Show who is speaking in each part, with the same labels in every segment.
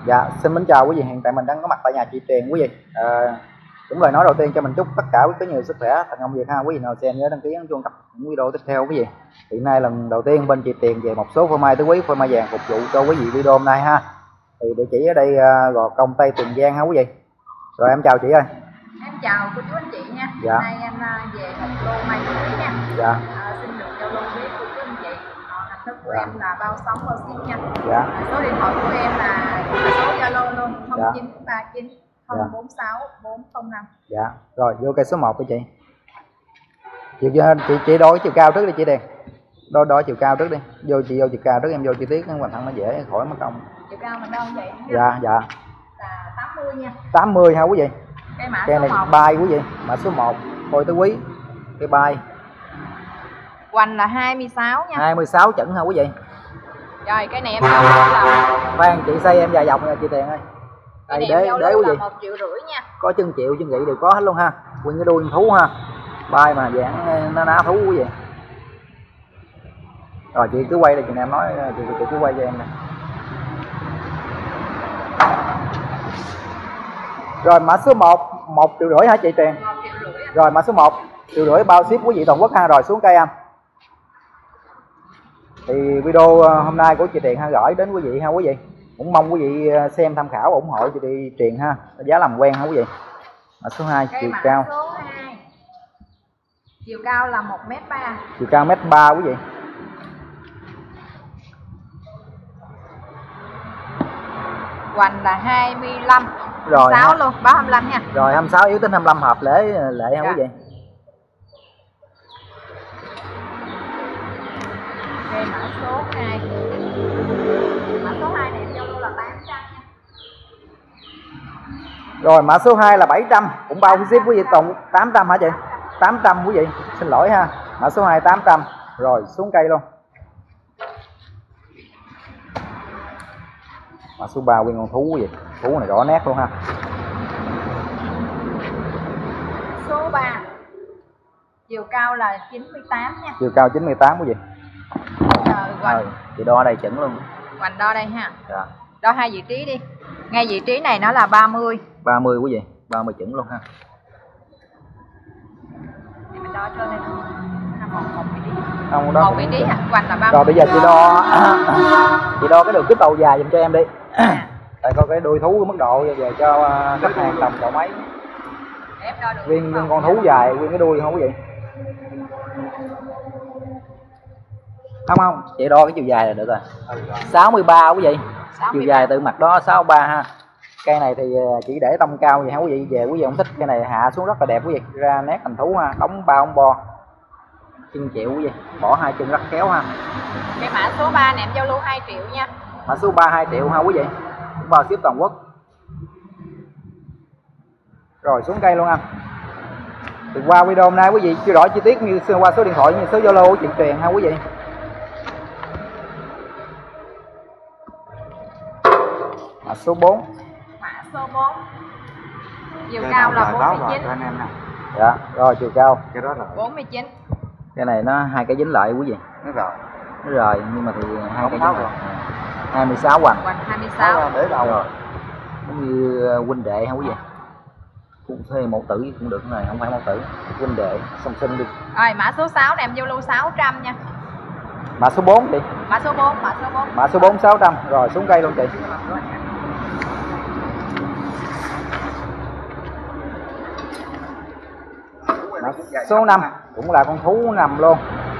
Speaker 1: Dạ, xin mến chào quý vị, hiện tại mình đang có mặt tại nhà chị Tuyền quý vị. Cũng lời nói đầu tiên cho mình chúc tất cả quý có nhiều sức khỏe, thành công việc ha. Quý vị nào xem nhớ đăng ký ấn chuông cập những video tiếp theo quý vị. Hiện nay lần đầu tiên bên chị Tuyền về một số phô mai tứ quý, phô mai vàng phục vụ cho quý vị video hôm nay ha. Thì địa chỉ ở đây Gò Công Tây Tiền Giang ha quý vị. Rồi em chào chị ơi.
Speaker 2: Em chào cô chú anh chị nha.
Speaker 1: Dạ.
Speaker 2: Hôm nay em về một lô mai tứ nha.
Speaker 1: Dạ.
Speaker 2: Xin được giao lưu với cô chú anh chị. Hình thức của
Speaker 1: Dạ.
Speaker 2: em là bao sóng bao ship nha.
Speaker 1: Dạ.
Speaker 2: Số điện thoại của em là số Zalo luôn,
Speaker 1: Dạ.
Speaker 2: 0939 046 405.
Speaker 1: Dạ. Rồi vô cây số 1 với chị. Chị đo chiều cao trước đi chị Điền. Đo chiều cao trước đi. Chị vô chiều cao trước, em vô chi tiết hoàn thành nó dễ khỏi mất công.
Speaker 2: Chiều cao mình đo vậy nha.
Speaker 1: Dạ, dạ.
Speaker 2: Là 80 nha.
Speaker 1: 80 ha quý vị.
Speaker 2: Cái mã
Speaker 1: Cây
Speaker 2: số
Speaker 1: này
Speaker 2: 1.
Speaker 1: bay quý vị, mã số 1, Khôi Tứ Quý. Cây bay.
Speaker 2: Hoành là 26 nha.
Speaker 1: 26 chuẩn ha quý vị.
Speaker 2: Rồi cái này em giao lưu là
Speaker 1: Khoan chị xây em dài dòng nha chị Tiền ơi.
Speaker 2: cái
Speaker 1: Đây
Speaker 2: này em giao
Speaker 1: để
Speaker 2: lưu
Speaker 1: quý
Speaker 2: là
Speaker 1: vị.
Speaker 2: 1,5 triệu nha.
Speaker 1: Có chân triệu, chân gị đều có hết luôn ha. Nguyên cái đuôi thú ha. Bay mà dạng nó ná thú quý vị. Rồi chị cứ quay đây, chị em nói chị cứ quay cho em nè. Rồi mã số 1, 1,5 triệu hả chị Tiền?
Speaker 2: 1,5 triệu.
Speaker 1: Rồi mã số 1, 1,5 triệu bao ship quý vị toàn quốc ha. Rồi xuống cây anh. Thì video hôm nay của chị Tiền ha gửi đến quý vị ha quý vị. Cũng mong quý vị xem tham khảo ủng hộ chị Tiền ha. Giá làm quen ha quý vị. Mã số 2, chiều cao.
Speaker 2: Số 2. Chiều cao là 1m3.
Speaker 1: Chiều cao 1m3 quý vị.
Speaker 2: Hoành là 25.
Speaker 1: Rồi
Speaker 2: 6 luôn, báo 25 nha.
Speaker 1: Rồi 26 yếu tính 25 hợp lễ ha quý vị.
Speaker 2: Ok, mã số 2. Mã số 2 này em giao lưu là 800 nha.
Speaker 1: Rồi mã số 2 là 700, cũng bao ship quý vị tổng 800 hả chị? 800 quý vị. Xin lỗi ha. Mã số 2 800. Rồi xuống cây luôn. Mã số 3 nguyên con thú quý vị. Thú này rõ nét luôn ha.
Speaker 2: Số 3. Chiều cao là 98 nha.
Speaker 1: Chiều cao 98 quý vị.
Speaker 2: Hoành.
Speaker 1: Chị đo ở đây chuẩn luôn.
Speaker 2: Hoành đo đây ha.
Speaker 1: Dạ.
Speaker 2: Đo hai vị trí đi. Ngay vị trí này nó là 30.
Speaker 1: 30 quý vị. 30 chuẩn luôn ha.
Speaker 2: Thì mình đo cho lên một vị trí.
Speaker 1: Không, đó
Speaker 2: Một vị trí hả? Hoành là 30.
Speaker 1: Rồi bây giờ chị đo cái đường kính đầu dài giùm cho em đi. Tại coi cái đuôi thú mức độ về cho khách hàng tầm chậu mấy.
Speaker 2: Em đo được.
Speaker 1: Nguyên con thú dài, nguyên cái đuôi không quý vị. Không, chị đo cái chiều dài là được rồi. 63 quý vị.
Speaker 2: 63.
Speaker 1: Chiều dài từ mặt đó 63 ha. Cây này thì chỉ để tông cao vậy hả quý vị. Về quý vị không thích cây này hạ xuống rất là đẹp quý vị. Ra nét thành thú ha, đóng bao ống bo. Chân triệu quý vị. Bỏ hai chân rất khéo ha.
Speaker 2: Cái mã số 3 này em giao lưu 2 triệu nha.
Speaker 1: Mã số 3 2 triệu ha quý vị. Cũng bao ship toàn quốc. Rồi xuống cây luôn anh. Thì qua video hôm nay quý vị chưa rõ chi tiết như qua số điện thoại như số Zalo của chị Tuyền ha quý vị. Mã số 4.
Speaker 2: Mã số 4. Chiều cao là 49.
Speaker 3: anh em nè.
Speaker 1: Dạ, rồi chiều cao.
Speaker 3: Cái đó là
Speaker 2: 49.
Speaker 1: Cái này nó hai cái dính lại quý vị.
Speaker 3: nó rồi.
Speaker 1: Nó rồi nhưng mà thì hai cái dính
Speaker 3: rồi.
Speaker 1: lại. 26 hoành.
Speaker 2: Hoành 26.
Speaker 3: Để đầu.
Speaker 1: Rồi. Cũng như huynh đệ ha quý vị. Cũng thuê mẫu tử cũng được này, không phải mẫu tử. Huynh đệ song sinh đi.
Speaker 2: Rồi mã số 6 này em giao lưu 600 nha.
Speaker 1: Mã số 4 đi.
Speaker 2: Mã số 4, mã số 4.
Speaker 1: Mã số 4 600. Rồi xuống cây luôn chị. Mã số 5 cũng là con thú nằm luôn.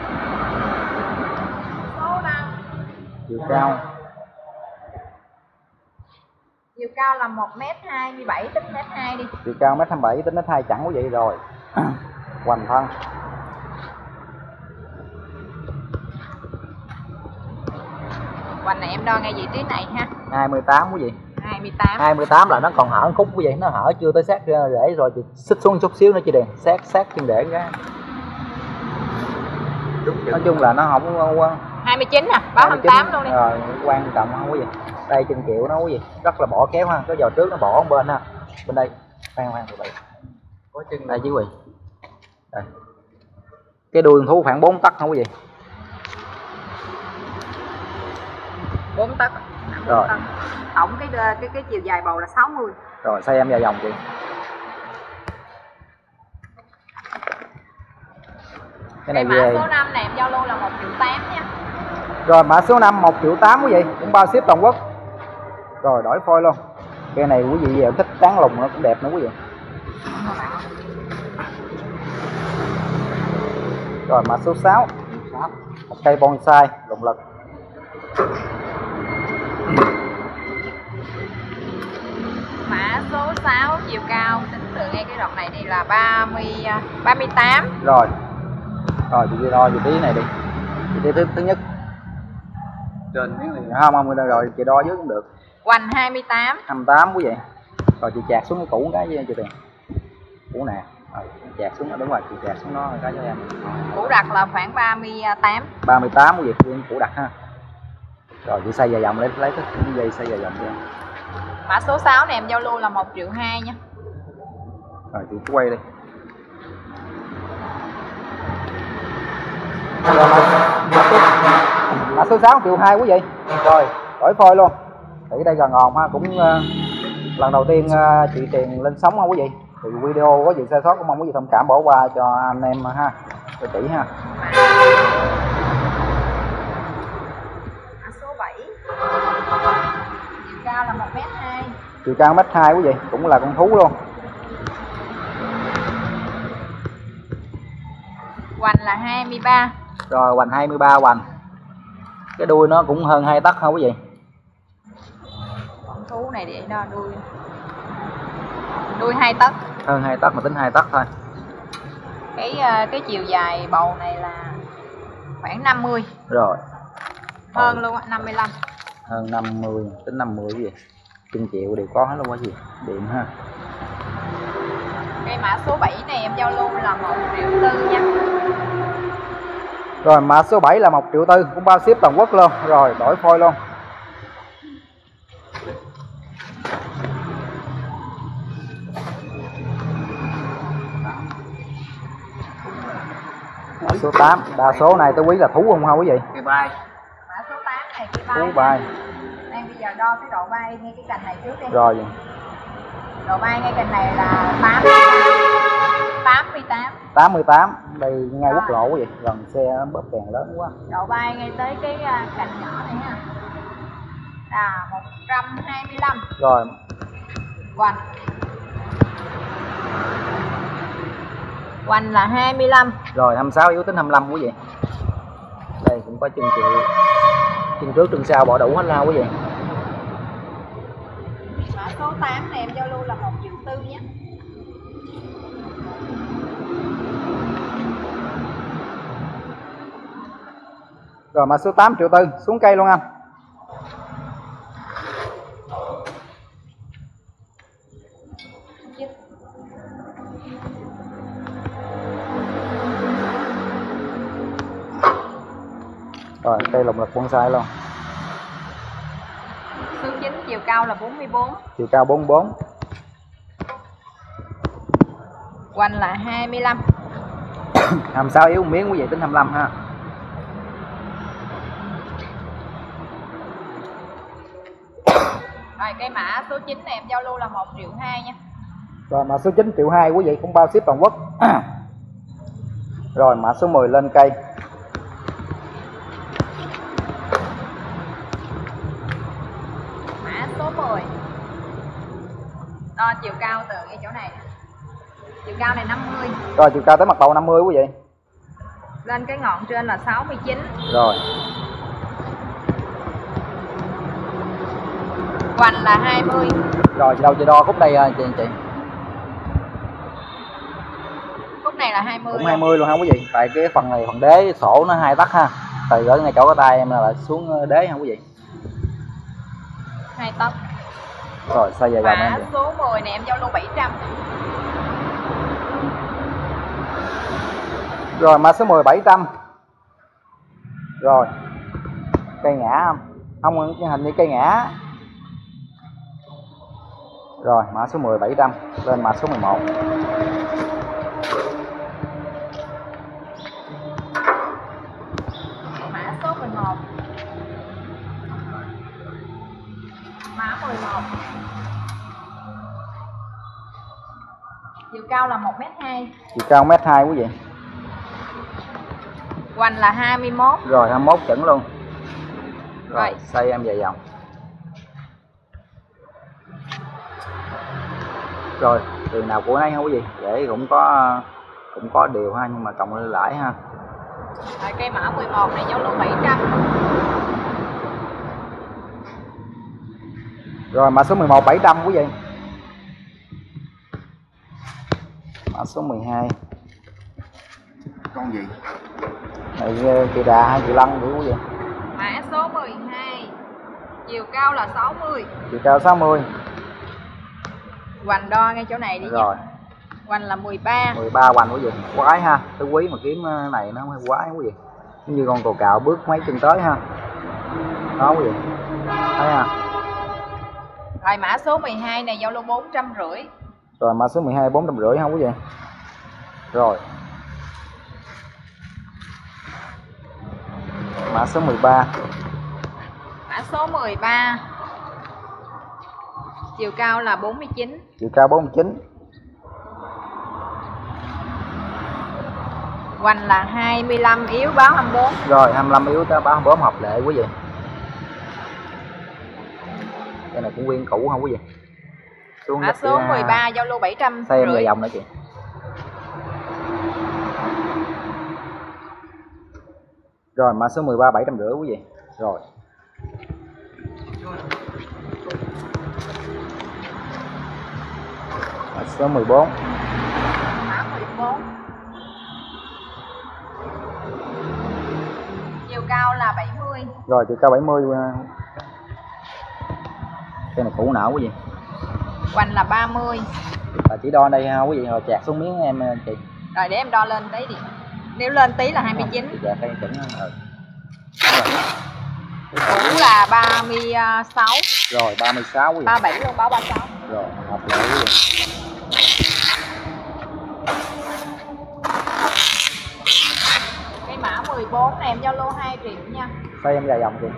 Speaker 2: Số 5.
Speaker 1: Chiều cao.
Speaker 2: Chiều cao là 1m27 tích m2 đi.
Speaker 1: Chiều cao 1m27 tính m2 chẳng quý vị rồi. Hoành thân.
Speaker 2: Hoành này em đo ngay vị trí này ha.
Speaker 1: 28 quý vị.
Speaker 2: 28.
Speaker 1: 28 là nó còn hở khúc quý vị, nó hở chưa tới sát rễ rồi chị xích xuống chút xíu nữa chị Điền, sát chân rễ cái. Nói chung là nó không
Speaker 2: 29 nè, báo 28 luôn đi.
Speaker 1: Rồi quan trọng không quý vị. Đây chân triệu nó quý vị, rất là bỏ kéo ha, cái giò trước nó bỏ bên ha. Bên đây. Khoan từ từ. Có chân đây chứ quý vị. Đây. Cái đuôi thú khoảng 4 tấc không quý vị.
Speaker 2: 4 tấc.
Speaker 1: Rồi.
Speaker 2: Tổng cái chiều dài bầu là 60.
Speaker 1: Rồi xây em dài dòng chị. Cái này
Speaker 2: mã
Speaker 1: về.
Speaker 2: số 5 này em giao lưu là 1,8 triệu nha.
Speaker 1: Rồi mã số 5 1,8 triệu quý vị, cũng bao ship toàn quốc. Rồi đổi phôi luôn. Cây này quý vị về thích tán lùng nó cũng đẹp nữa quý vị. Rồi mã số 6. Một cây bonsai rộng lực.
Speaker 2: Mã số 6 chiều cao tính từ ngay cái đoạn này đi là 38.
Speaker 1: Rồi. Rồi chị đo chị tí này đi. Chị tí thứ nhất. Trên miếng này không rồi chị đo dưới cũng được.
Speaker 2: Hoành 28.
Speaker 1: 28 quý vị. Rồi chị chạc xuống cái cũ cái với chị Tiền. Cũ nè. Rồi chạc xuống nó đúng rồi, chị chạc xuống nó cái cho em.
Speaker 2: Củ đặc là khoảng 38.
Speaker 1: 38 quý vị, củ đặc ha. Rồi chị xây dài dòng lấy cái dây xây dài dòng cho em.
Speaker 2: Mã số 6 này em giao lưu là 1,2 triệu nha.
Speaker 1: Rồi chị quay đi. Rồi, mã số 6 1,2 triệu quý vị. Rồi đổi phôi luôn. Thì đây gần ồn ha, cũng lần đầu tiên chị Tiền lên sóng ha quý vị. Thì video có gì sai sót cũng mong quý vị thông cảm bỏ qua cho anh em ha, cho chị ha.
Speaker 2: Mã số 7 chiều cao là 1,2 m.
Speaker 1: Chiều cao 1,2 m quý vị, cũng là con thú luôn.
Speaker 2: Hoành là 23.
Speaker 1: Rồi hoành 23 hoành. Cái đuôi nó cũng hơn 2 tấc ha quý vị.
Speaker 2: Con thú này để đo đuôi 2 tấc.
Speaker 1: Hơn 2 tấc mà tính 2 tấc thôi.
Speaker 2: Cái chiều dài bầu này là khoảng 50.
Speaker 1: Rồi.
Speaker 2: Hơn luôn á, 55.
Speaker 1: Hơn 50, tính 50 cái gì. Trên triệu đều có hết luôn quá gì. Điện ha.
Speaker 2: Cái mã số 7 này em giao lưu là 1,4 triệu nha.
Speaker 1: Rồi mã số 7 là 1,4 triệu, cũng bao ship toàn quốc luôn. Rồi đổi phôi luôn. Mã số 8, đa số này tôi quý là thú không ha quý vị?
Speaker 2: Cây bay. Mã số 8 này cây bay.
Speaker 1: Thú bay.
Speaker 2: Đang bây giờ đo cái độ bay ngay cái cành này trước đi.
Speaker 1: Rồi.
Speaker 2: Độ bay ngay cành này là 88.
Speaker 1: 88, đây ngay quốc lộ quý vị, gần xe bóp kèn lớn quá.
Speaker 2: Độ bay ngay tới cái cành nhỏ này ha. Là 125.
Speaker 1: Rồi.
Speaker 2: Hoành. Hoành là 25.
Speaker 1: Rồi 26 yếu tính 25 quý vị. Đây cũng có chân triệu. Chân trước chân sau bỏ đủ hết la quý vị.
Speaker 2: Mã số 8 này em giao lưu là 1,4 triệu nhé.
Speaker 1: Rồi mã số 8,4 triệu, xuống cây luôn anh. Rồi cây lồng lực bonsai luôn.
Speaker 2: Số 9 chiều cao là 44.
Speaker 1: Chiều cao 44.
Speaker 2: Hoành là 25.
Speaker 1: 26 yếu một miếng quý vị, tính 25 ha.
Speaker 2: Rồi cái mã số 9 này em giao lưu là 1,2 triệu nha.
Speaker 1: Rồi mã số 9,2 triệu quý vị, cũng bao ship toàn quốc. Rồi mã số 10 lên cây.
Speaker 2: Mã số 10. Đo chiều cao từ cái chỗ này. Chiều cao này 50.
Speaker 1: Rồi chiều cao tới mặt đầu 50 quý vị.
Speaker 2: Lên cái ngọn trên là 69.
Speaker 1: Rồi.
Speaker 2: Hoành là 20.
Speaker 1: Rồi đâu chị đo khúc đây chị.
Speaker 2: Khúc này là 20.
Speaker 1: Cũng 20 luôn ha quý vị. Tại cái phần này phần đế sổ nó 2 tấc ha. Từ ở ngay chỗ cái tay em là xuống đế ha quý vị.
Speaker 2: 2 tấc.
Speaker 1: Rồi xây dài dòng em
Speaker 2: Mã
Speaker 1: vậy.
Speaker 2: số 10 này em giao lưu 700.
Speaker 1: Rồi mã số 10 700. Rồi. Cây ngã không? Không, hình như cây ngã. Rồi mã số 10 700, lên mã số 11.
Speaker 2: Mã số 11. 11. Chiều cao là 1m2.
Speaker 1: Chiều cao 1m2 quý vị.
Speaker 2: Hoành là 21.
Speaker 1: Rồi 21 chuẩn luôn.
Speaker 2: Rồi.
Speaker 1: Size em dài dòng. Rồi tiền nào của nấy ha quý vị, để cũng có điều ha, nhưng mà cộng lên lãi ha.
Speaker 2: Rồi cây mã 11 này giao lưu 700.
Speaker 1: Rồi mã số 11 700 quý vị. Mã số 12.
Speaker 3: Con gì?
Speaker 1: Này kỳ đà hay kỳ lân nữa quý vị.
Speaker 2: Mã số 12. Chiều cao là 60.
Speaker 1: Chiều cao 60.
Speaker 2: Hoành đo ngay chỗ này đi
Speaker 1: Rồi.
Speaker 2: nha. Hoành là 13.
Speaker 1: 13 hoành quý vị. Quái ha, thứ quý mà kiếm này nó không hay quái quý vị. Giống như con cồ cào bước mấy chân tới ha. Đó quý vị. Thấy ha.
Speaker 2: Rồi mã số 12 này giao lưu 450.
Speaker 1: Rồi mã số 12 450 ha quý vị. Rồi. Mã số 13.
Speaker 2: Mã số 13. Chiều cao là 49.
Speaker 1: Chiều cao 49.
Speaker 2: Hoành là 25, yếu báo 24.
Speaker 1: Rồi 25 yếu tới báo 24 hợp lệ quý vị. Cái này cũng nguyên cũ không quý vị. Xuống
Speaker 2: Mã số 13 giao lưu 750.
Speaker 1: Xem dài dòng nữa chị. Rồi mã số 13 750 quý vị. Rồi. Mã số 14.
Speaker 2: Mã 14. Chiều cao là 70.
Speaker 1: Rồi chiều cao 70. Cái này cũ não quý vị.
Speaker 2: Hoành là 30.
Speaker 1: Chỉ đo đây ha quý vị, rồi chạc xuống miếng em chị.
Speaker 2: Rồi để em đo lên tí đi. Nếu lên tí là 29.
Speaker 1: Dạ cái chuẩn rồi.
Speaker 2: Cũ là 36.
Speaker 1: Rồi 36 quý vị.
Speaker 2: 37 luôn, báo 36.
Speaker 1: Rồi hợp lệ quý vị.
Speaker 2: Cái mã 14 này em giao lô 2 triệu nha.
Speaker 1: Size em dài dòng chị.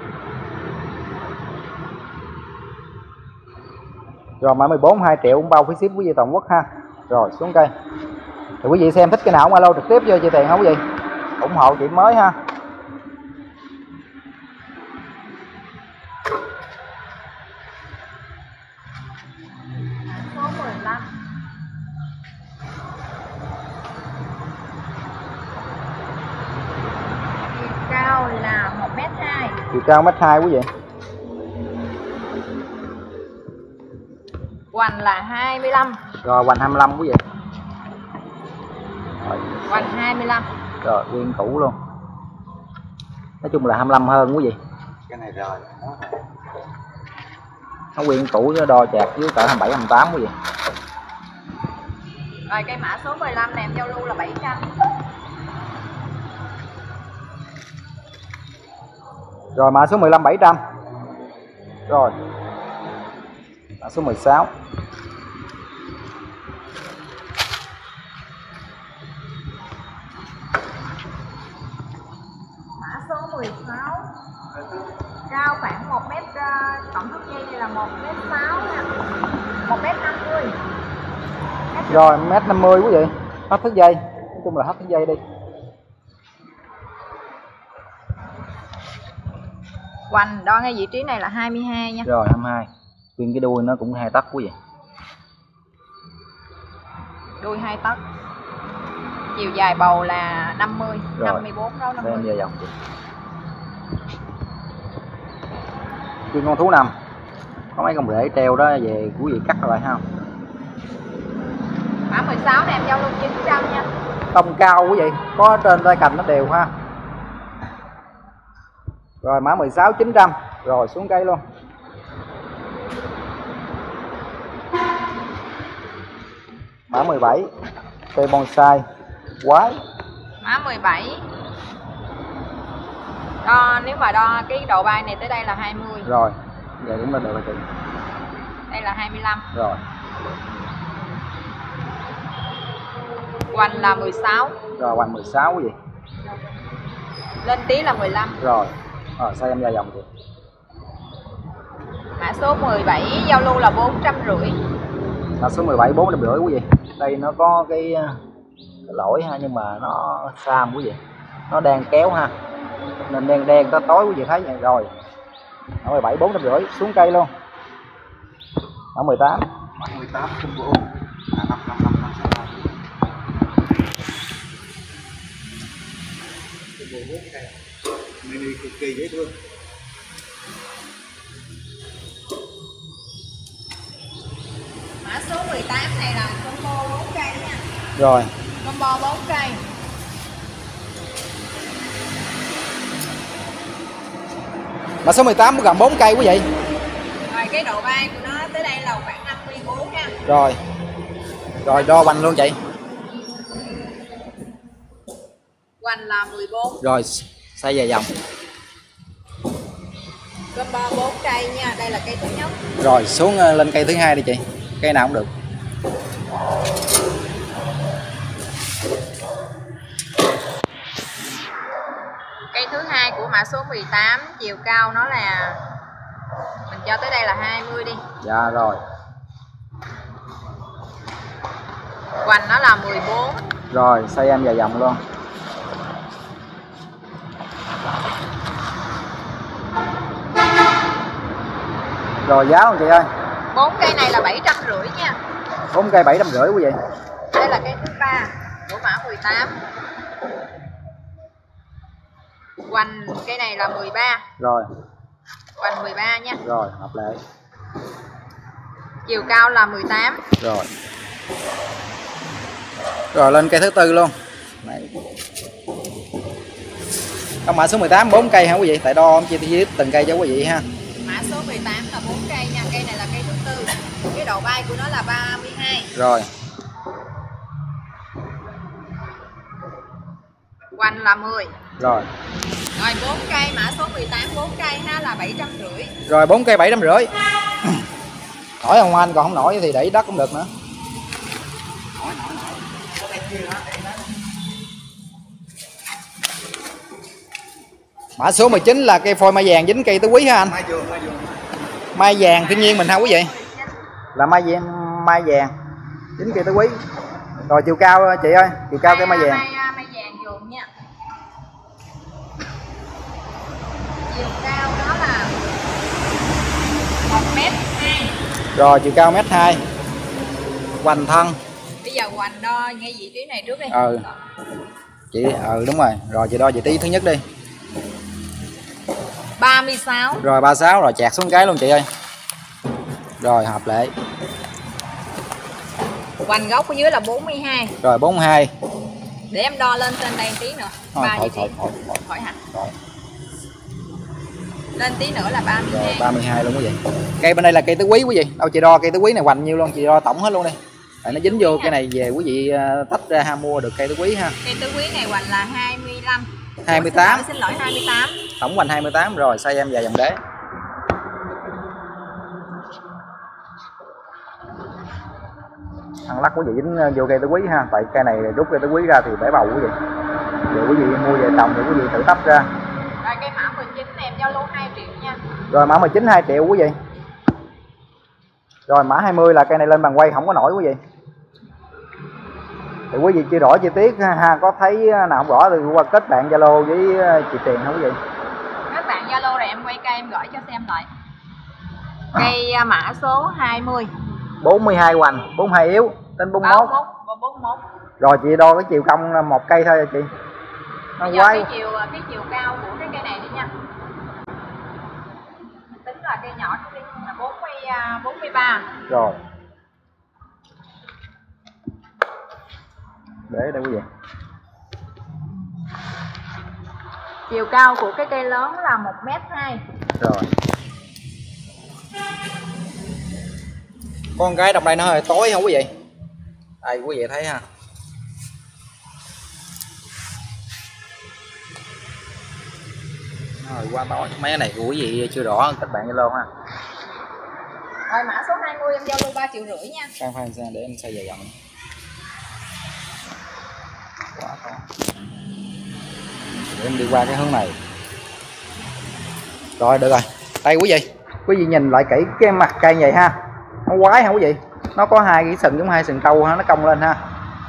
Speaker 1: Rồi mã 14 2 triệu cũng bao phí ship quý vị toàn quốc ha. Rồi xuống cây. Thì quý vị xem thích cái nào cũng alo trực tiếp vô chị Tiền không quý vị. ủng hộ chị mới ha.
Speaker 2: Số 15. Chiều cao là 1m2.
Speaker 1: Chiều cao 1m2 quý vị.
Speaker 2: Hoành là 25.
Speaker 1: Rồi hoành 25 quý vị. Rồi,
Speaker 2: Hoành 25.
Speaker 1: rồi nguyên cũ luôn. Nói chung là 25 hơn quý vị.
Speaker 3: Cái này rồi
Speaker 1: Nó nguyên cũ nó đo chạc dưới cỡ 27 28 quý vị.
Speaker 2: Rồi cây mã số 15 này em giao lưu là 700.
Speaker 1: Rồi mã số 15 700. Rồi. Mã số 16.
Speaker 2: Mã số 16. Cao khoảng 1m, tổng thước dây này là 1m6 nha. 1m50.
Speaker 1: Rồi 1m50 quý vị. Hết thước dây. Nói chung là hết thước dây đi.
Speaker 2: Hoành đo ngay vị trí này là 22 nha.
Speaker 1: Rồi 22. Nguyên cái đuôi nó cũng 2 tấc quý vị.
Speaker 2: Đuôi 2 tấc. Chiều dài bầu là 50,
Speaker 1: rồi.
Speaker 2: 54 đâu 50.
Speaker 1: Xem dài dòng chị. Nguyên con thú nằm. Có mấy con rễ treo đó về quý vị cắt lại ha.
Speaker 2: Mã 16 này em giao luôn 900 nha.
Speaker 1: Tông cao quý vị, có trên tay cành nó đều ha. Rồi mã 16 900. Rồi xuống cây luôn. Mã 17 cây bonsai quái.
Speaker 2: Mã 17. Đo nếu mà đo cái độ bay này tới đây là 20.
Speaker 1: Rồi, giờ cũng lên được rồi chị.
Speaker 2: Đây là 25.
Speaker 1: Rồi,
Speaker 2: Hoành là 16.
Speaker 1: rồi hoành 16 quý vị.
Speaker 2: Lên tí là 15.
Speaker 1: Rồi, size em dài dòng chị.
Speaker 2: Mã số 17 giao lưu là 450.
Speaker 1: Mã số 17 450 quý vị. Đây nó có cái lỗi ha, nhưng mà nó xa quý vị, nó đang kéo ha, nên đen đen tối tối quý vị thấy vậy rồi. Mã 17 450 xuống cây luôn. Mã 18 không bộ 5 mini cực kỳ dễ thương.
Speaker 2: Mã số 18 này là combo 4 cây nha.
Speaker 1: Rồi.
Speaker 2: Combo 4 cây.
Speaker 1: Mã số 18 gồm 4 cây quý vị.
Speaker 2: Rồi cái độ bay của nó tới đây là khoảng 54 nha.
Speaker 1: Rồi. Rồi đo hoành luôn chị.
Speaker 2: Hoành là 14.
Speaker 1: Rồi xoay về vòng.
Speaker 2: Combo 4 cây nha, đây là cây thứ nhất.
Speaker 1: Rồi xuống lên cây thứ hai đi chị. Cây nào cũng được.
Speaker 2: Cây thứ hai của mã số 18, chiều cao nó là, mình cho tới đây là 20 đi.
Speaker 1: Dạ rồi.
Speaker 2: Hoành nó là 14.
Speaker 1: Rồi xoay em về vòng luôn. Rồi giá không chị ơi?
Speaker 2: 4 cây này là 750 nha.
Speaker 1: 4 cây 750 quý vị.
Speaker 2: Đây là cây thứ ba của mã 18. Hoành cây này là 13.
Speaker 1: Rồi.
Speaker 2: Hoành 13 nha.
Speaker 1: Rồi hợp lệ.
Speaker 2: Chiều cao là 18.
Speaker 1: Rồi. Rồi lên cây thứ tư luôn. Này. Con mã số 18 4 cây hả quý vị? Tại đo ông chi tiết từng cây cho quý vị ha.
Speaker 2: Mã số 18 là 4 cây nha, cây này là cây thứ tư. Cái độ bay của nó là 32.
Speaker 1: Rồi.
Speaker 2: Hoành là 10.
Speaker 1: Rồi.
Speaker 2: Rồi 4 cây, mã số 18 4 cây ha là 750.
Speaker 1: Rồi 4 cây 750. Nổi không anh, còn không nổi thì để đất cũng được nữa. Mã số 19 là cây phôi mai vàng dính cây tứ quý ha anh? Mai vàng thiên nhiên mình ha quý vị. Là mai vàng dính cây tứ quý. Rồi chiều cao chị ơi, chiều cao cây mai vàng.
Speaker 2: Mai vàng dùm nha. Chiều cao đó là 1m2.
Speaker 1: Rồi chiều cao 1m2. Hoành thân.
Speaker 2: Bây giờ hoành đo ngay vị trí này trước đi.
Speaker 1: Chị đúng rồi. Rồi chị đo vị trí thứ nhất đi.
Speaker 2: 36.
Speaker 1: Rồi 36 rồi chạc xuống cái luôn chị ơi. Rồi hợp lệ.
Speaker 2: Hoành gốc ở dưới là 42.
Speaker 1: Rồi 42.
Speaker 2: Để em đo lên trên đây tí nữa.
Speaker 1: Thôi,
Speaker 2: khỏi hả?
Speaker 1: Rồi.
Speaker 2: Lên tí nữa là 32.
Speaker 1: Rồi 32 luôn quý vị. Cây bên đây là cây tứ quý quý vị. Đâu chị đo cây tứ quý này hoành nhiêu luôn, chị đo tổng hết luôn đi. Tại nó dính vô cái này về quý vị tách ra ha, mua được cây tứ quý ha.
Speaker 2: Cây tứ quý này hoành là 25.
Speaker 1: 28.
Speaker 2: Xin lỗi 28.
Speaker 1: Tổng hoành 28 rồi, xoay em vào vòng đế. Ăn lắc quý vị dính vô cây tứ quý ha, tại cây này rút cây tứ quý ra thì bể bầu quý vị. Rồi quý vị mua về trồng thì quý vị tự tách ra.
Speaker 2: Rồi cây mã 19 em giao lưu 2 triệu nha.
Speaker 1: Rồi mã 19 2 triệu quý vị. Rồi mã 20 là cây này lên bàn quay không có nổi quý vị. Thì quý vị chưa rõ chi tiết ha, có thấy nào không rõ thì qua kết bạn Zalo với chị Tiền không quý vị?
Speaker 2: Các bạn Zalo rồi em quay cây em gọi cho xem lại. Cây mã số 20.
Speaker 1: 42 hoành, 42 yếu, tên 41.
Speaker 2: 41.
Speaker 1: Rồi chị đo cái chiều cong một cây thôi chị. Nó quái.
Speaker 2: Cái chiều cao của cái cây này đi nha. Tính là cây nhỏ đi là 43.
Speaker 1: Rồi. Để đây quý vị.
Speaker 2: Chiều cao của cái cây lớn là 1m2.
Speaker 1: Rồi. Con cái trong đây nó hơi tối không quý vị? Đây quý vị thấy ha. Rồi qua tối. Mấy cái này của quý vị chưa rõ các bạn Zalo ha.
Speaker 2: Rồi mã số 20 em giao lưu 3,5 triệu nha.
Speaker 1: Khoan để em xoay về vòng. Quá to. Để em đi qua cái hướng này. Rồi được rồi. Đây quý vị. Quý vị nhìn lại kỹ cái mặt cây vậy ha, nó quái hả quý vị, nó có hai cái sừng giống hai sừng trâu ha, nó cong lên ha.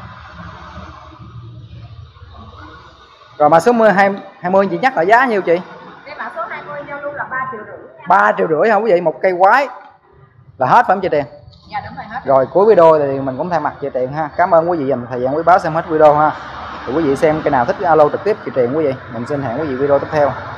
Speaker 1: Rồi mã số 20 chị nhắc lại giá nhiêu chị?
Speaker 2: Cái mã số 20 giao lưu là 3,5 triệu nha.
Speaker 1: 3,5 triệu hả quý vị? Một cây quái là hết phải không chị Tiền?
Speaker 2: Dạ đúng rồi, hết.
Speaker 1: Rồi cuối video thì mình cũng thay mặt chị Tiền ha. Cảm ơn quý vị dành thời gian quý báo xem hết video ha. Thì quý vị xem cái nào thích alo trực tiếp chị Tiền quý vị. Mình xin hẹn quý vị video tiếp theo.